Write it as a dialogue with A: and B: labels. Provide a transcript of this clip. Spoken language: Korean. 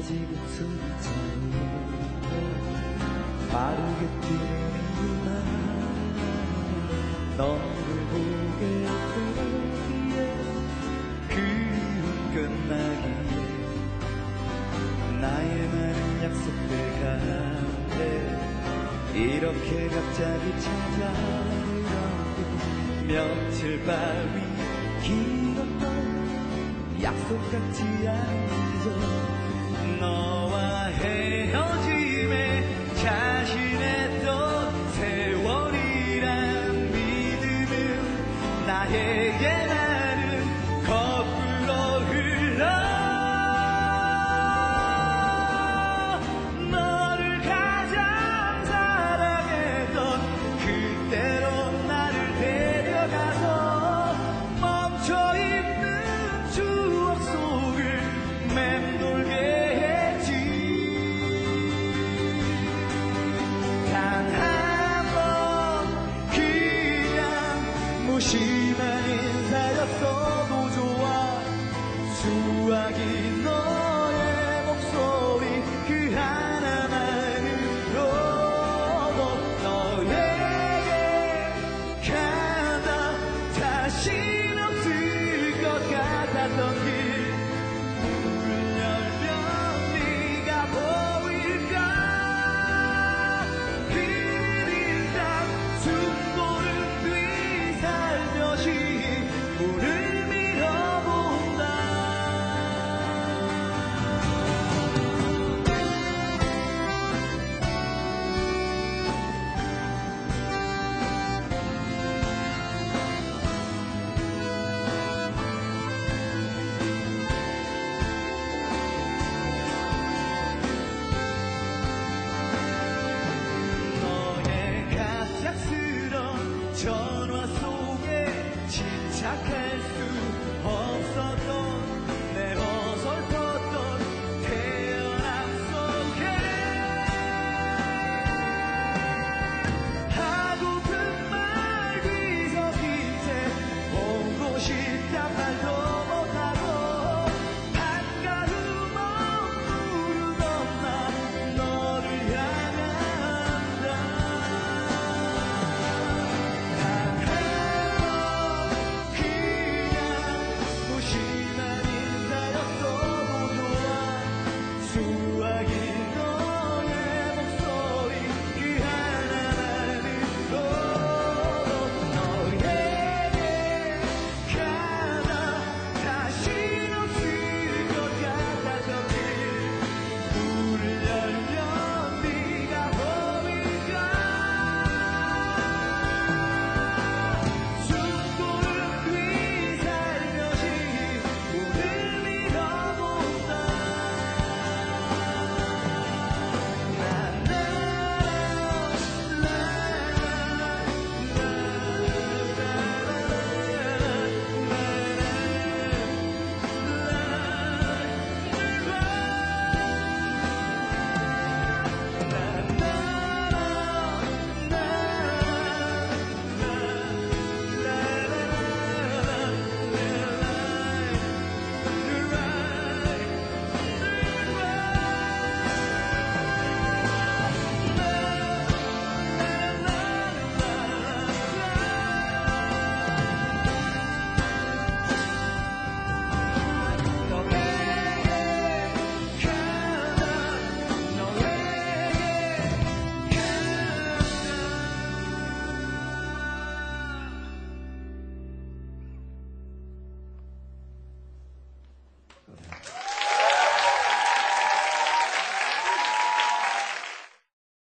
A: 아직은 빠르게 뛰는구나. 너를 보게 되기에 그리움 끝나기에 나의 많은 약속들 가운데 이렇게 갑자기 찾아오려고 며칠 밤이 길었던 약속 같지 않죠. 너와 헤어짐에 자신했던 세월이란 믿음은 나에게 나는 거꾸로 흘러 너를 가장 사랑했던 그때로 나를 데려가서 멈춰있는 추억 속을 맴돌게 무심한 인사였어도 좋아. 수학이 너의 목소리 그 하나만으로도 너에게 가다 다신 없을 것 같았던 길 문을 열면 네가 보일까. 그린 단 숨고른 뒤 살며시 문을 밀어본다. 너의 갑작스런